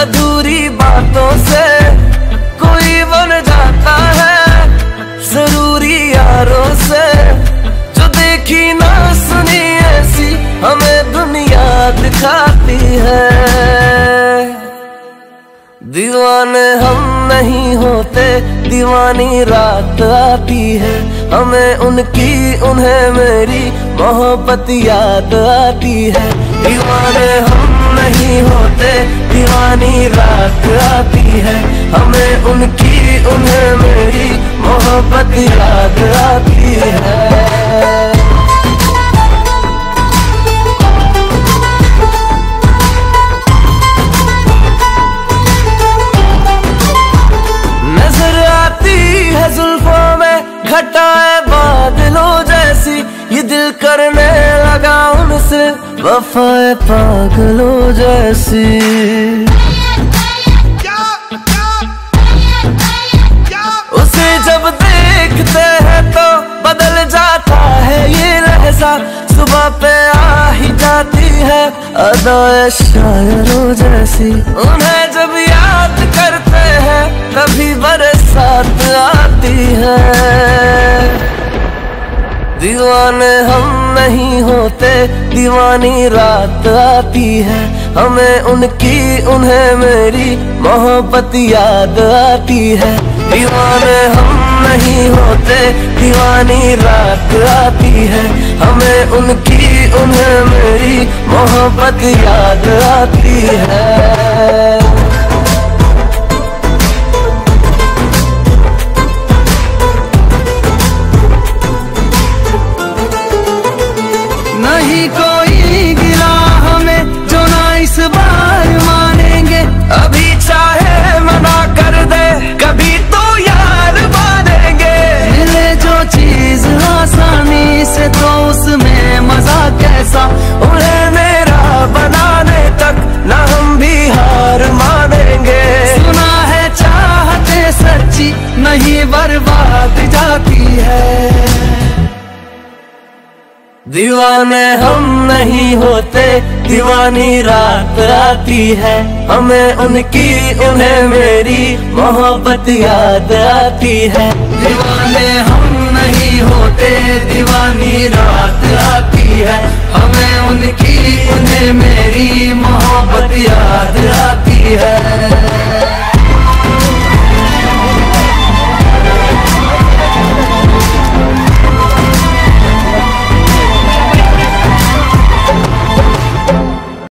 अधूरी बातों से कोई बन जाता है जरूरी यारों से। जो देखी ना सुनी ऐसी हमें दुनिया दिखाती है। दीवाने हम नहीं होते, दीवानी रात आती है। हमें उनकी उन्हें मेरी मोहब्बत याद आती है। दीवाने हम नहीं होते, दीवानी रात आती है। हमें उनकी उन्हें मेरी मोहब्बत याद आती है। जुल्फों में घटाए बादलों जैसी ये दिल करने लगा उनसे वफाए पागलों जैसी। उसे जब देखते हैं तो बदल जाता है ये लहजा। सुबह पे आ ही जाती है अदाए शायरों जैसी। उन्हें जब याद करते हैं तभी बरसात आती है। दीवाने हम नहीं होते, दीवानी रात आती है। हमें उनकी उन्हें मेरी मोहब्बत याद आती है। दीवाने हम नहीं होते, दीवानी रात आती है। हमें उनकी उन्हें मेरी मोहब्बत याद आती है। नहीं कोई गिला हमें जो ना इस बार मानेंगे। अभी चाहे मना कर दे कभी तो यार मानेंगे। मिले जो चीज आसानी से तो उसमें मजा कैसा। उन्हें मेरा बनाने तक ना हम भी हार मानेंगे। सुना है चाहते सच्ची नहीं बर्बाद जाती है। दीवाने हम नहीं होते, दीवानी रात आती है। हमें उनकी उन्हें मेरी मोहब्बत याद आती है। दीवाने हम नहीं होते, दीवानी रात आती है। हमें उनकी